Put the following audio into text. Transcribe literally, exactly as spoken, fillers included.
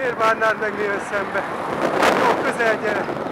Miért várnád meg néve szembe? Jó, közel gyere!